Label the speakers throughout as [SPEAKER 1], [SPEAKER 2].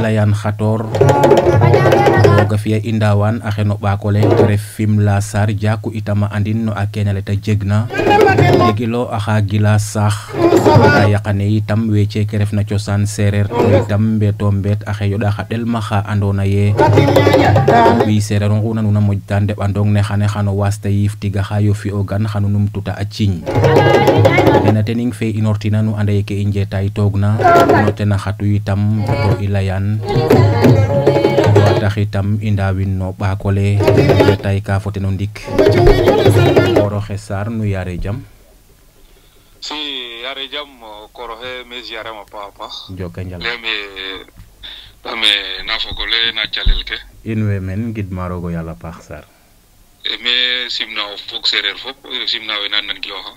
[SPEAKER 1] layan khator ga fiya indawan axeno bakole ref Fimela Sarr jaku itama andin no akenale ta jegna degilo axa gila sax ta yaqane itam wece ke ref na ciosan serer to itam beto mbet axe yoda xadel maxa andona ye wi serer nguna nuna mojtan de bandong ne xane xano wasta yif tiga xayo fi o gan xanu num tuta a ciñ ena tening fe inortina nu ande ke inje tay togna no tena xatu itam to ilayan tax itam indawin no bakole tay ka foteno ndik Koroxe Sarr nu yare jam
[SPEAKER 2] si yare jam Koroxe me ziare ma papa
[SPEAKER 1] jokanjal
[SPEAKER 2] leme dame na fogole na calel ke
[SPEAKER 1] inwe men gidma rogo yalla pax Sarr
[SPEAKER 2] me simna o fok serer fop simna we nan kilo ha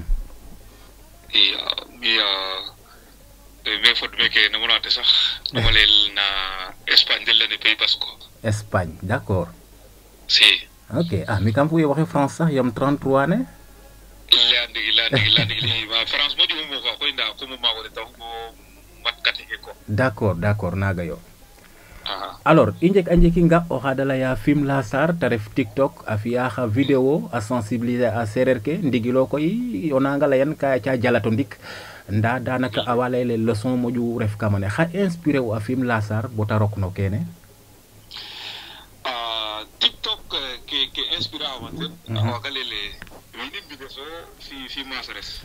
[SPEAKER 2] me fot meke na monate sax dama lel na Espagne del ne pays basco
[SPEAKER 1] Espagne d'accord
[SPEAKER 2] si
[SPEAKER 1] ok mi kam fu waxe France sax yam 33 ne
[SPEAKER 2] landi ma France mo di mo ko inda ko mo ma ko taw ko mat katike ko
[SPEAKER 1] d'accord naga yo alors injek anjeki nga o xadala ya Fimela Sarr ta ref TikTok a fiya xa vidéo a sensibiliser a serer ke ndigilo koy onanga layan ka ca jalato ndik nda danaka awala les leçons moju ref kamane xa inspiré o a Fimela Sarr bota rok no kene
[SPEAKER 2] TikTok ke inspiré avanten awagale le wini bideso fi masres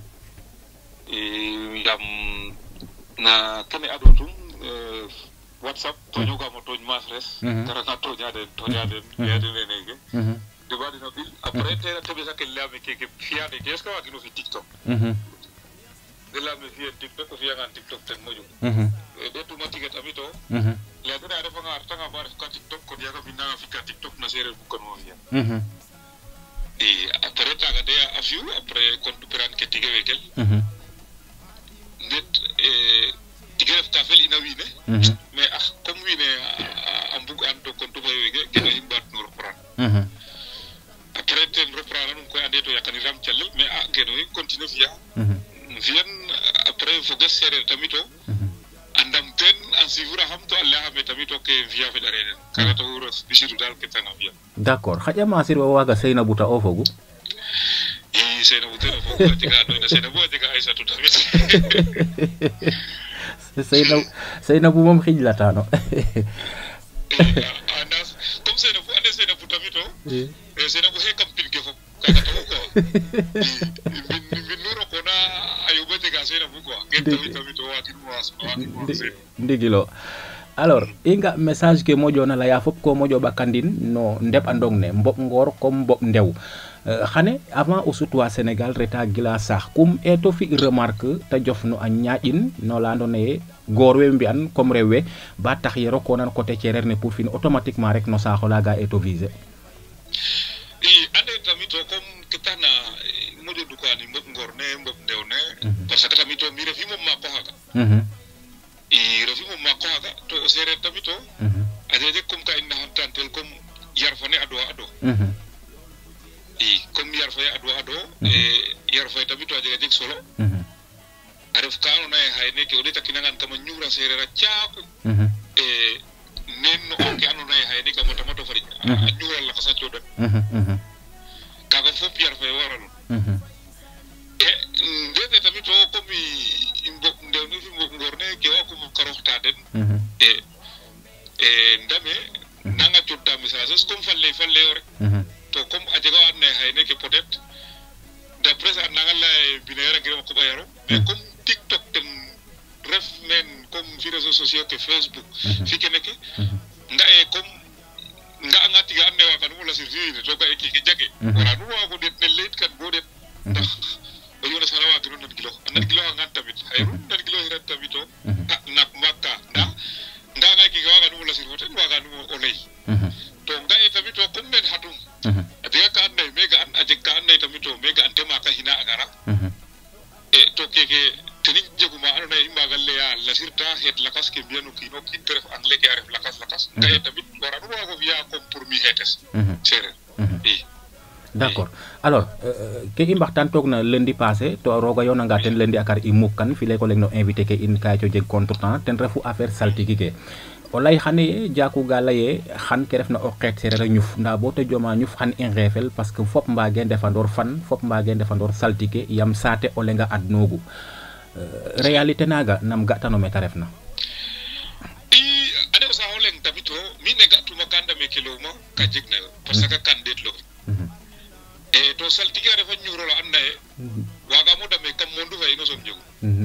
[SPEAKER 2] yam na kene adotum WhatsApp to joga mo to masres karaka to jade yade nege de badi no bil après te bisa ke lame ke fiade ke ska wakino fi TikTok de lame fi TikTok fi ngan TikTok ten moju de to matige tamito la dara refa nga artanga bar ka TikTok ko yaga binna fi ka TikTok na sere bu kon mo fiya et après ta gade a fiu après compte peran ke tige wekel net tigef tafel ina wine mais comme wine ambug ando compte fay wege gena himbat no reprendre après ten reprendre ko ande to yakani ram cellel mais geno continue fiya fiyan après faut que sere tamito andam ten en sivura ham to Allah me tamito ke fiya fe darene kala to wuro bisidu dal ke tan fiya
[SPEAKER 1] d'accord xaja ma sir waga seyna buta o fogu
[SPEAKER 2] seyna buta o fogu tiga do na seyna bo tiga Aisha to tamit seyna bu mom xijlatano andas comme seyna bu tamito seyna bu hekam pil ke fop kaga to ko min nuro ko na ayuba tiga seyna bu ko gen tamito wati
[SPEAKER 1] ndigilo alors inga message ke mojo na la ya fop ko mojo bakandin no ndep andong ne mbop ngor comme mbop ndew xane avant au sutwa Sénégal reta gila sax kum eto fi remarque ta jofno a ñaajin no la andone gor we mbian comme rewwe ba tax yero ko nan côté cerer ne pour fin automatiquement rek no saxo la ga eto viser
[SPEAKER 2] ande tamito comme ketana mojo du ko ani mbop ngor ne mbop ndew ne parce que tamito mi refi mom ma ko haga refi mom ma ko haga to serer tamito ajeje comme ka inna hantantel comme yarfane ado comme yarfay ado yarfay tamito aje jeg solo aref ka no nay hayne ke odita kinangan kama nyura serera chaaku nen no ke anu nay hayne kama tomato fari nyura la kasa choda kaga fop yarfay waral ndete tamito comme imbok ndew ni fi mbok ngorne ke wako mo karoxta den ndame nanga chotta messages comme falle rek to comme ajega adne hayne ke peut-être d'après ça nanga la binera gërem ko bayaro mais comme TikTok ten ref men comme fi réseaux sociaux que Facebook fi kene ke nga comme nga nga tiga ande wa kanu la sirri to ka ki jage wala nu wa ko det ne late kan bo det ndax o yona sara wa gënon nan kilo nga tamit hayru nan kilo hirat tamito nak makka ndax nga nga ki wa kanu la sirri ten wa kanu o lay to nga tamit to comme men hatum adiga ka ande mega an aje ka ande tamito mega ante ma ka hina agara to keke tenin jeguma anona imbagal le ya la sirta het lakas ke bienu kino kin teref angle ke aref lakas nga tamit wara no wago via comme pour mi hetes sere
[SPEAKER 1] d'accord alors ke i mbaxtaan toog na lundi passé to roga yoonanga ten lundi akar i mukkan fi lay ko leng no invité ke in ka co jeg contretemps ten refu affaire saltiki ke o lay xane Diakou ga laye xan ke refna o xeet sereer a ñuf nda bo te joma ñuf xan i ngeefel parce que fop mbaage ndefandoor fan fop mbaage ndefandoor saltike yam saate o lenga adnoogu réalité naaga nam ga'tano me ta refna
[SPEAKER 2] ane o saxo leng tamit o mi ne ga'tuma ka ndame ke leyuma ka jeg nayo parce que kan ndeet lo to saltike a refa ñuxro la and naye wagamo dame kam mondu fa ino som jogu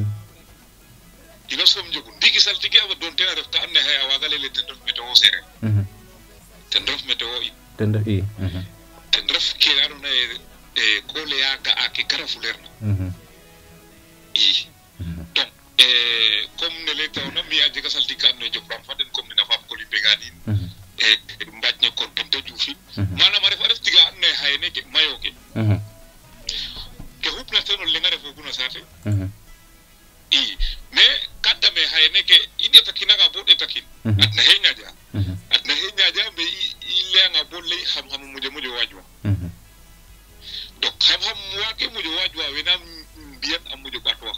[SPEAKER 2] ino som jogu ndiki saltike a doon ten a ref ka and naye xaye a waga lele ten ref météo sereer ten ref météo in
[SPEAKER 1] ten ref i
[SPEAKER 2] ten ref ke andoona ye ko leya ga'a ke gara fuleer na i donc comme ne laytawna mi a jega saltike ka andoona ye jopram fa den comme nena faap Coly Mbengaan in mbaaj ne kon Binta Diouf in manam a ref tiga and naye xaye neke mayo ke ke xupna ten o leŋ a refoogun a saate i mais ka dame xaye neke i ɗeetakinanga bo ɗeetakin adna xe ñaaƴa adna xe ñaaƴa mais i layanga bo lay xam-xam moƴo waajwa donc xam-xam waage moƴo waajwa wena mbiyan a moƴo ɓaatwa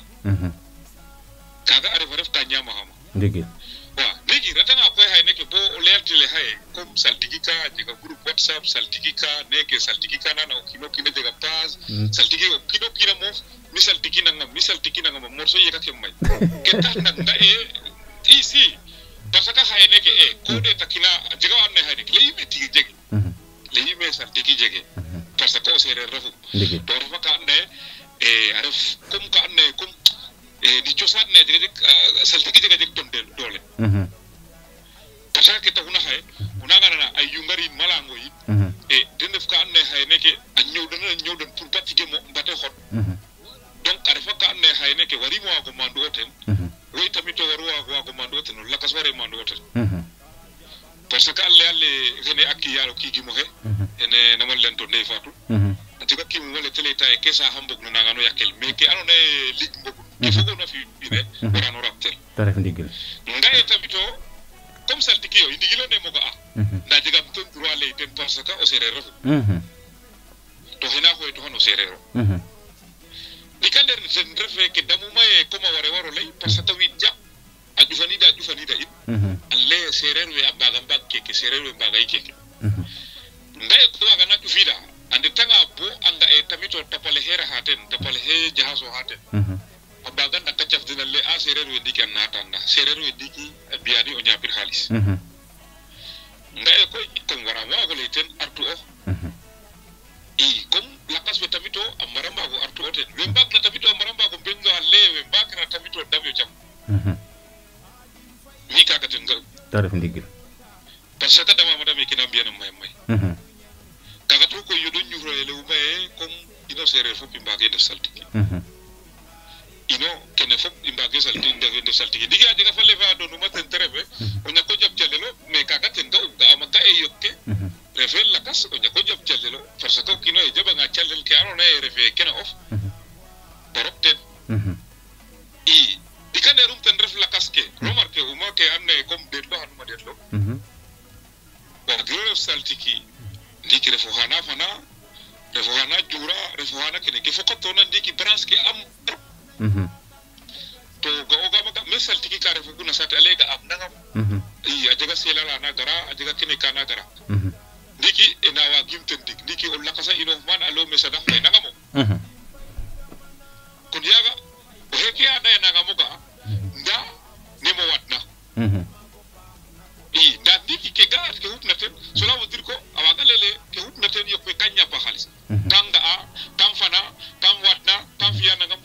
[SPEAKER 2] kaaga a ref ka ñaamaxama
[SPEAKER 1] ndiki
[SPEAKER 2] waaw léegi retanga koy xaye neke bo o layatile xaye comme saltiki ka a jega groupe WhatsApp saltiki ka neke saltiki ka nana o kiino kiin a jega page saltiki o kiino kiina moof mi saltiki nangam a morso yeka ke may ke tax nag nga i si parce que xaye neke ko ɗeetakina a jega wa and naye xaye neke leyime tigi jege leyime saltiki jege parce que o sereer refu to refa ka and naye a ref comme ka and naye comme di cosaan ne jega jeg saltiki jega jeg ton doole parce que ke taxuna xaye o nanga nana ay yungarin malango yit den ref ka and naye xaye neke a ñowdan pour batige mo mbate xot donc a refa ka and naye xaye neke warimo waago mandu o ten woy tamit o waru waago mandu o ten o lakas ware mandu o ten parce que a leya le xene a kiyaalo kiigimo xe ene naman len to Ndeye Fatou a jega kiimum ole te leyta ye ke saaxa mbog na nangano yakel mais ke andoona ye lig mbogun ke fogoona fi ine warano rabtel
[SPEAKER 1] ta ref ndigil
[SPEAKER 2] ngaye tamit o comme saltiki yo i ndigilo ne mo ga'a nda jegam ten droit ley ten parce que o sereer refu to xena xooy to xan o sereer o ɗika nder ten refe ke damuma ye comme a ware waro ley parce que wiin jap a ƴufanida in a leye sereer we a mbaaga mbaag keke sereer we mbaaga yi keke ngaye ko waagana ƴufida a ndetanga bo a nga'e tamit o tapale xe rexa ten tapale xe jaxasooxa ten a mbaaga ndaka caf den a lay a sereer we ndiiki a naatan ndax sereer we ndiiki a mbiyaani o ñaapir xaalis ngaye koy comme waraam waago lay ten artu ox i comme lakas we tamit o a mbara mbaago artu o ten we mbaag na tamit o a mbara mbaago mbegno a leye we mbaag na tamit o dam yo jam mi kaaga ten nga'u
[SPEAKER 1] ta ref ndigil
[SPEAKER 2] parce que dama dame kina mbiyanam may kaaga to koy yodo ñufroye lewuma ye comme ino sereer fop i mbaage ndef saltiki ino kene fop i mbaage ndef saltiki ndiki a jega fa le fa doonuma ten te refe o ñako jab calelo mais kaaga ten ga'ama ka e yok ke refe lakas o ñako jab calelo parce que o kiino ye jabanga calel ke andoona ye refe kene of borok ten i ɗikaneerum ten ref lakas ke remarque uma ke andoona ye comme ɗeetlo xanuma ɗeetlo waagiro ref saltiki ndiki refo xana fana refo xana juura refo xana kene ke fokatoona ndiki branche ke am to ga'oogama ga me saltiki ka refoguna saate a leye ga'aam nangam i a jega seelala na gara a jega kene ka na gara ndiki na waagim ten tig ndiki o lakasa inoof maan a ley me sadax fay nangam o kon yaaga o xeeke anda ye nangam o ga'a ndaa nemo watna i ndaa ndiki ke ga'at ke xupna ten cela veut dire ko a waaga lele ke xupna ten yoq we ka ñapa xaalis kam nga'a kam fana kam watna kam fi'a nangam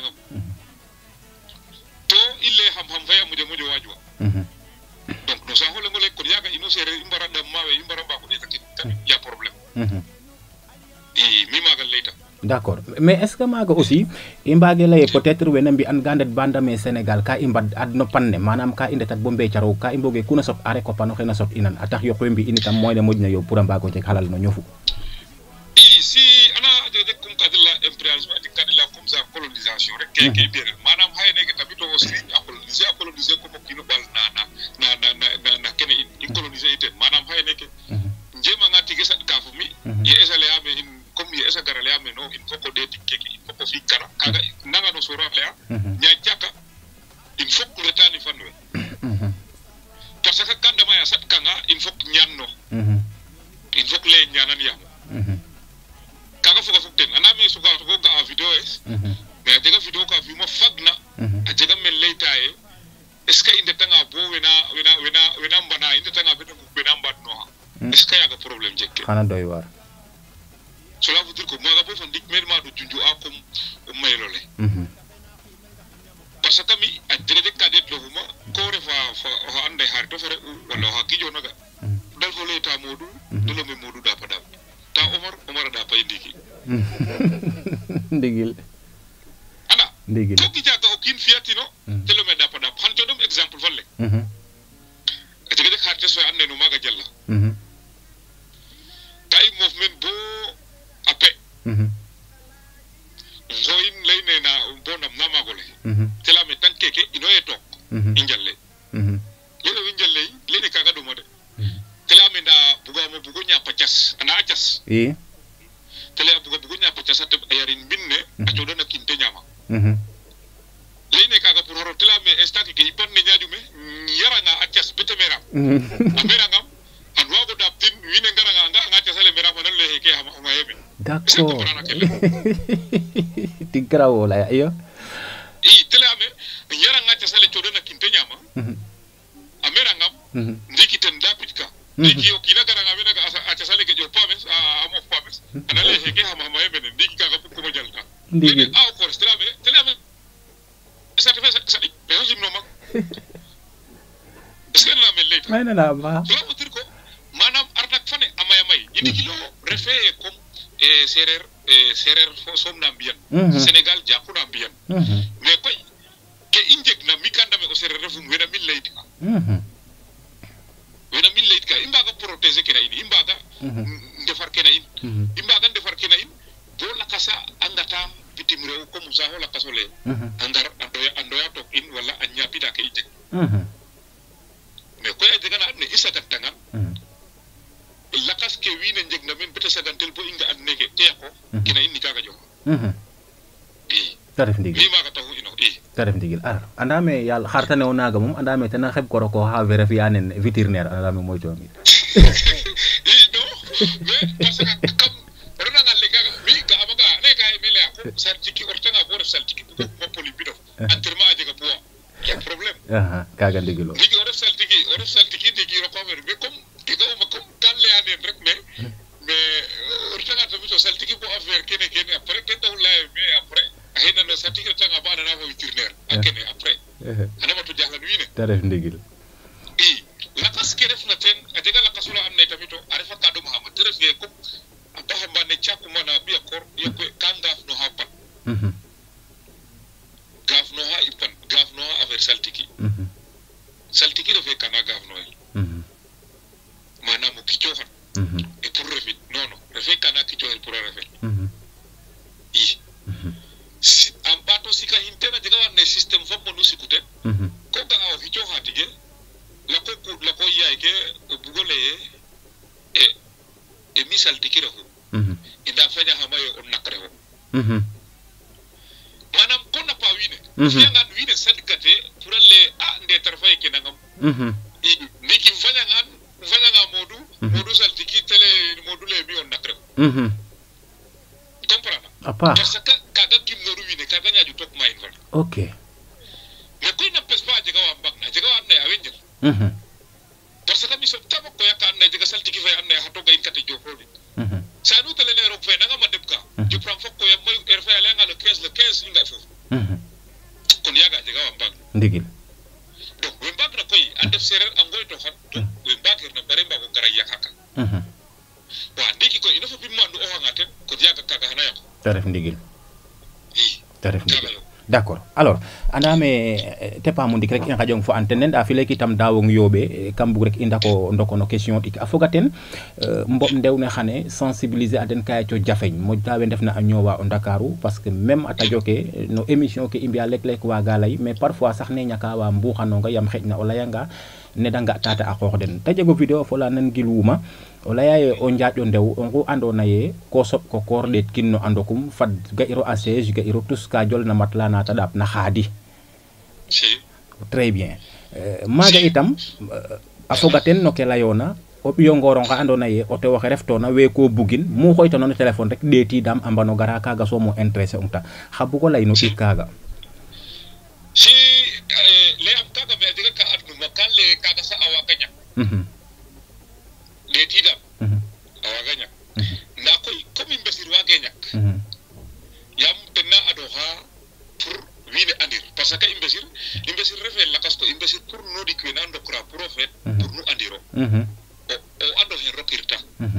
[SPEAKER 2] to i leye xam-xam fe a moƴo waajwa donc no saaxo leŋ o le kon yaaga ino seereer i mbara ɗam maawe i mbara mbaago ɗeetakin tamit y a problème i mi maaga leyta
[SPEAKER 1] d'accord mais est ce que maaga aussi i mbaage leye peut être wene mbi'an ga ndet ba ndame Sénégal ka i mbad ad no pan ne manam ka i ndetat bo mbeecaroog ka i mboge kuna sot a rek o pano xe na sot inan a tax yoq we mbi'in itam moyne moƴna yo pour a mbaago jeg xalal no ñofu
[SPEAKER 2] i si ana a jega jeg comme ka de la impérialisme a jeg ka de la comme ça colonisation rek keke i mbi'an manam xaye neke tamit o aussi a coloniser comme o kiino ɓaal na kene in i coloniser iten manam xaye neke njemanga tige saɗ ka fo mi ye esa leyame in parce que quand dama ya sat kanga il faut ñanno il faut que les ñanan yam kaga foga fuk ten ana me suka ko ga video es mais a jega video ka fi ma fagna a jega men leytaye est-ce que inde tanga bo wena mbana inde tanga be ko wena mbadno est-ce que yaga problème jekke
[SPEAKER 1] xana doy war
[SPEAKER 2] cela veut dire que maga bo fan dik mer ma do junju a comme maylole parce que mi a jega kadet lo huma ko refa fa ande har to fere wala ha kijo naga dal fo leta modou dolo me modou da padam ta Omar da pay ndiki
[SPEAKER 1] ndigil
[SPEAKER 2] ana
[SPEAKER 1] ndigil
[SPEAKER 2] ko ki jaga o kin fiatino telo me da padam han to dum exemple falle a jega de xarte so ande no maga jalla tay movement bo ape zoin leyne na bonam na magole tela me tankeke ino e tok injalle lene injalle lene kaga do mode tela me da bugo nya pacas ana acas tela bugo nya pacas at ayarin binne a to dona kinte nyama lene kaga pour horo tela me estaki ke ipan ne nyaaju me yara nga acas betemera amera ngam an wago daptin wine ngara nga acas ale mera ko le ke ha yebe
[SPEAKER 1] d'accord tigra wala ayo
[SPEAKER 2] tele ame yara nga acas ale to dona kinte nyama amera ngam ndiki ten dapitka ndiki o kila gara nga mena acas ale ke jo pames amo pames ana le ke ha yebe ndiki kaga ko mo jalta ndiki a ko tele ame ça te fait ça mais on dit non ma est-ce que la meleta
[SPEAKER 1] mais na ba
[SPEAKER 2] cela veut dire que manam arnak fane amaya may indi kilo refé comme serer fo som nambian Sénégal japu nambian mais koy ke injek na mikanda me o serer refum wena min leydika imbaga protéger kena ini imbaga defar kena in imbaga defar kena in do la kasa angata bitim rew comme ça la kasole andar andoya tok in wala anya pida ke ite mais ko ya jega na ne isa katanga lakas ke wine njeg na men beta sagantel bo inga an neke te ko kina inni kaga jo
[SPEAKER 1] tarif ndigil
[SPEAKER 2] li maga taw ino
[SPEAKER 1] tarif ndigil andame yalla xartane o naga mum andame tan xeb ko roko ha vérifier anen vétérinaire andame moy to mi
[SPEAKER 2] no mais parce que comme rona ngal le kaga mi ga amaga ne kay mele ko saltiki ortanga bo ref saltiki ko poli bido anterma jega bo ya problème
[SPEAKER 1] kaga ndigilo
[SPEAKER 2] mi o ref saltiki digi ro ko ver be comme tiga ma comme kan le anen rek mais ortanga to mi to saltiki bo affaire kene après ke taw la mais après hena no saltiki tanga ba na ko vétérinaire akene après ana ma to jahla wine
[SPEAKER 1] tarif ndigil
[SPEAKER 2] la kas ke ref na ten a jega la kasula am ne tamito a refa ka do Muhammad ref ye ko abahe mbane chaku mana biya kor yekwe kangaf no hapan gaf no ha ipan gaf no ha aver saltiki saltiki refe kana gaf no mana mo kicho han e pour refe non refe kana kicho el pour refe am bato sika intena jega war ne system fam mo nusikute ko ka o kicho ha tige la ko yaay ke bugole e mi saltiki refu inda fanya hamayo on nakreho manam ko na pa wine fianga wine sadkate pour le nde tarfay ke nangam niki fanya nga modu saltiki tele modu le bi on nakreho comprendre
[SPEAKER 1] apa
[SPEAKER 2] parce que kaga kim no wine kaga nyaaju tok mayin fa
[SPEAKER 1] okay
[SPEAKER 2] mais ko na pespa jega wa mbak na jega wa ne awenjel parce que mi so tabako yakkan ne jega saltiki fay amne hato ga inkate jofodi sanu tele ne rok fe nga ma debka ju pram fokko ya moy erfa ya nga le 15 inga fofu kon yaga jega wa mbag
[SPEAKER 1] ndigil
[SPEAKER 2] donc we mbag na koy andef serer angoy to xat we mbag na bare mbago gara yakaka wa ndiki koy ina fa bi mandu o hangaten ko yaga kaga hana yak
[SPEAKER 1] tarif ndigil d'accord alors andame tepa mo ndik rek en xajong fo antenne da fi leki tam dawong yobe kam bu rek indako ndokono question dik afogaten mbom ndew ne xane sensibiliser aden kay to jafeñ mo dawe def na ñowa o Dakaru parce que même ata joke no émission ke imbia lek wa galay mais parfois sax ne ñaka wa mbuxano nga yam xejna o layanga ne danga tata akor den tajego video fo la nan giluma o layaye o njaajo ndew ongu andona ye ko sob ko kordet kinno andokum fad ga iro assege ga iro tous ka jol na matla na tadap na khadi très bien maga itam a foga ten no ke layona o ɓiyo ngoro nga andoona yee o tew oxe reftoona we ko bugin mu xooytanoona no téléphone rek ɗeetiidaam a mbano gara kaaga soom o intéressé ta xa bug o lay no ɗik kaaga
[SPEAKER 2] si layam kaaga mais a jega ka adnuma kan lay kaaga sax a waaga ñak ɗeetiidaam a waaga ñak ndaa koy comme i mbesir waagee ñak yaam ten na adooxa pour wiin we andir parce que i mbesir refee lakas to i mbesir pour nooɗik we na ndokra pour o feet pour nu andiro o ando hen rokirta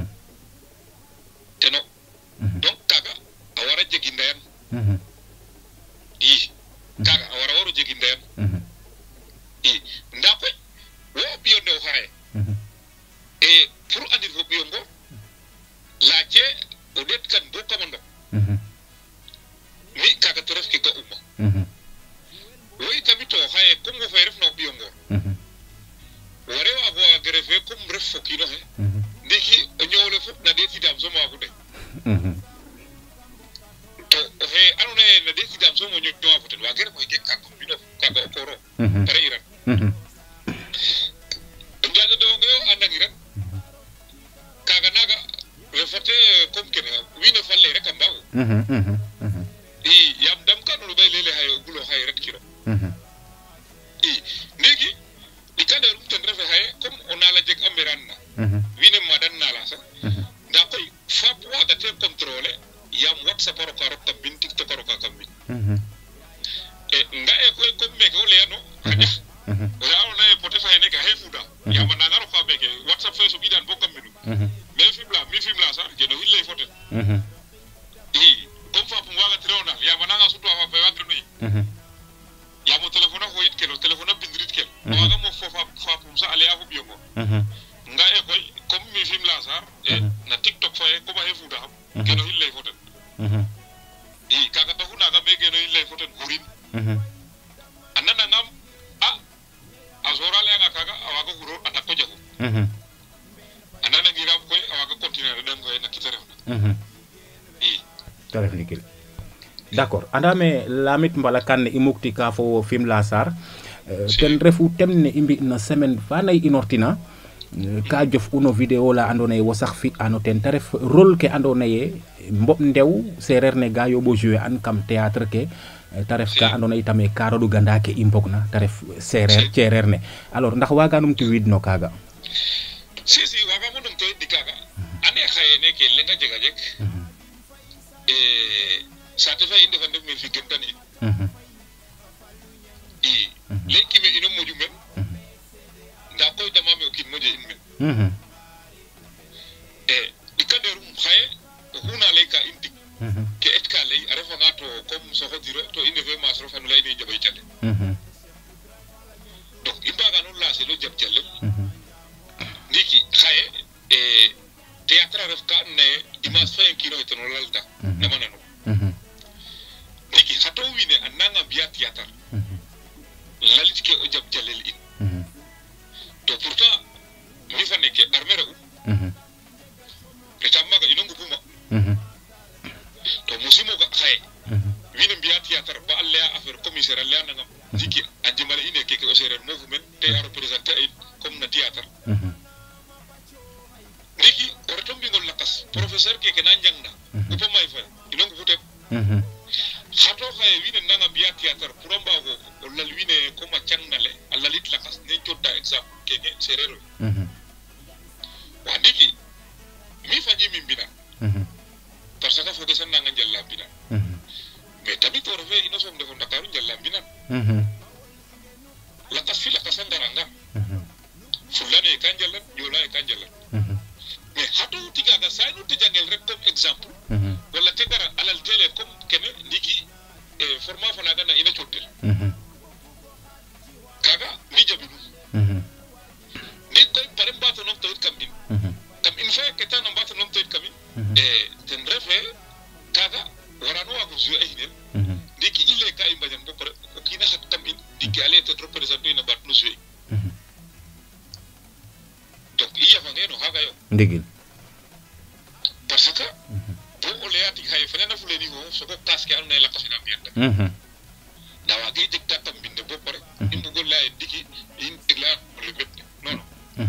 [SPEAKER 2] teno donc kaga a wara jegi ndayan i kaga a wara waro jegi ndayan i nda koy wo ɓiyo ndew xaye e pour andir fo ɓiyo ngo laace o ɗeet kan bo kama ndok mi kaga to ref ke ga uma wo itamit o xaye comme wo fay refna o ɓiyo ngor ware waago waage refe comme ref fo kiino xe ndiki o ñoowle fop na ɗeetidaam soom waagu de to oxe andoona yee na ɗeetidaam soom o ñowa fo ten waage ref oxe jeg kaaga mbindof kaaga o kooro pare iran njaaƴo dewoonge yo andangiran kaaga naaga refate comme kene wiin we falle rek a mbaagu i yaam dam ka noonu ɓay leele xaye o bulo xaye ret kiro i ndiiki ɗikandeerum ten refe xaye comme o naala jeg a mberaan na wiin we maadan naala sax ndaa koy faap waaga te contrôler yaam WhatsApp a roka rok kam mbin TikTok a roka kam mbin nga'e koy comme meeke o layano xa ñax oxe andoona yee peut-être xaye neke xe fuda yaam a nanga roka meeke WhatsApp fe soɓidaan bo kam mbinu mais Fimela sax geno xin lay fo ten i comme faapum waagatiro o naal yaam a nanga sutwa faap fe waagirano yip yaam o téléphone a xoyit kel o téléphone a bindrit kel o waaga moof fo faapum sax a laya fo ɓiyo ngo nga'e koy comme mi Fimela Sarr na TikTok faye comme a xe fudaxam geno xin lay fo ten i kaaga taxu naaga me geno xin lay fo ten xurin a nanangam a soorale'anga kaaga a waaga xuro a ndak o jaxu a nanangiraam koy a waaga continuer a ɗeng koy na kite refna i
[SPEAKER 1] te ref ndigil d'accord andame lamit mbala kan ne i muktika fo Fimela Sarr ten refu tem ne i mbi na semaine fa nay inortina ka jof uno vidéo la andoona yee wo sax fi'ano ten te ref rôle ke andoona yee mboɓ ndew seereer ne ga yooɓo jouer an kam théâtre ke te ref ka andoona yee itam ka roɗu ganda ke i mbogna te ref seereer ceereer ne alors ndax waaga numtiwiid no kaaga
[SPEAKER 2] si waagaam o numtoxiid ndi kaaga ande xaye neke leŋ a jega jeg saate fa i ndefa ndef me fi gentan in i leykime ino moƴu men ndaa koy damaame o kiin moƴe in men ɗikandeerum xaye oxu na layka in tig ke et ka lay a refanga to comme soxodiro to i ndefe maas rofa nu layna i njaɓay calel donc i mbaaga no lancel o jaɓ calel ndiiki xaye théâtre a ref ka andoona yee image fa yenkiinoxe ten o lalta nama nanu ndiiki xa to wiin we a nanga mbi'aa théâtre lalit ke o jaɓ calel in to pourtant mi fa neke armée re'um retam maaga ino ngupuma to musimo ga xaye wiin we mbi'aa théâtre ba a laya affaire commissaire a laya nangam ndiiki a njemale ine keke o seereer moofu men te a représenter a in comme na théâtre ndiiki o reto mbingol lakas professeur keke na njangna upa may fa ino ngupu ten xato xaye wiin we nanga mbi'aa théâtre pour a mbaago o lal wiin we comme a cangna le a lalit lakas ne cooɗta exemple keke seereer we wa ndiiki mi fañimi mbinaan parce que foge san nanga njala mbinaan mais tamit o refe ino soom ndefo Ndakaru njala mbinaan lakas fi lakas a ngaranga fulane ka njalan Joola ka njalan mais xato tigaga sa nu te jangel rek comme exemple wala te gara alal tele comme kene ndiki format fa naga na ina cooɗtel kaga mi jaɓinum ndi koy pare mbaato noom toyit kam in fe ke tano mbaato noom toyit kam in ten refe kaga warano waago jouer a xinel ndiki i lay ka i mbañan bo pare o kiina xat kam in ndiki ale ten représenter ina mbaat no jouer donc i yafange no xaaga yo
[SPEAKER 1] ndigil
[SPEAKER 2] parce que bo o laya tig xaye fene na fuleni xooxof sogo kaas ke andoona yee lakas ina mbi'an ta ndaa waage jeg ta kam mbinde bo pare i mbugo laya ye ndiki in tegla no le mbet ne non non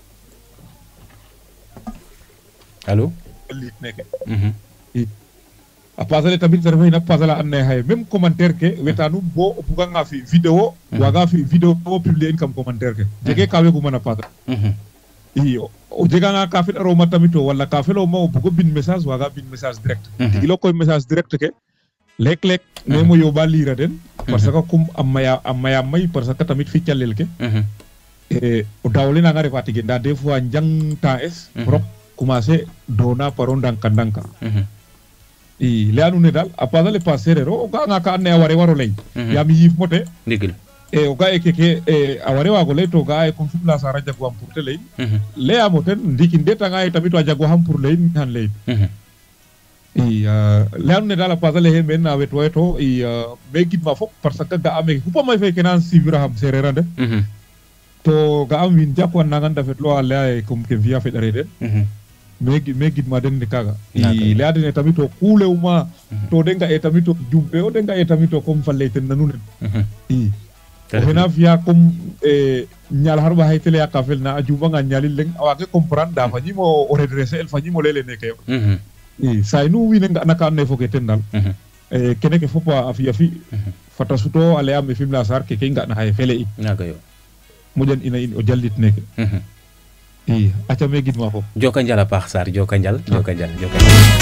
[SPEAKER 1] allo
[SPEAKER 3] jallit neke a pasale tamit refe na pasala and naye xaye même commentaire ke wetanum bo o buga nga fi vidéo waga fi vidéo publier in kam commentaire ke jege ka weguma na pasal i o jega nga ka fel aroma tamit o wala ka fel o ma o bugo bin message waga bin message direct ilo koy message direct ke lek ne mo yoba lira den parce que kum amaya may parce que tamit fi calel ke o dawle na nga refati ge nda des fois njang temps es rok commencer dona paro ndanka i le anu ne dal a pasale passer o ga nga ka ne waro lay yam yif mote
[SPEAKER 1] ndigil
[SPEAKER 3] o ga keke a ware wago lay to ga kon fum la sara jago am pour te lay le amoten ndikin deta nga tamit wa jago ham pour lay han lay i le anu ne dal a pasale he men na wet weto i be gid ma fop parce que ga ame ku pa may fe kenan sivraham sererande to ga am win jakwan na nganda fet lo ale comme que via fet rede me gid ma den de kaga i le adene tamit to kule uma to denga e tamit to jumpe o denga e tamit to comme falle ten nanu i o hena via comme nyal harba haytele ya kafel na ajuba nga nyalil leng awake comprendre da fanyi mo o redresser el fanyi mo lele neke i say nu wi nga naka ne foke ten dal kene ke fopa afi fata suto ale am film la sar ke nga na hay fele i
[SPEAKER 1] naga yo
[SPEAKER 3] mojan ina in o jallit neke i acha me gid ma fop
[SPEAKER 1] joka njala paax sar joka njal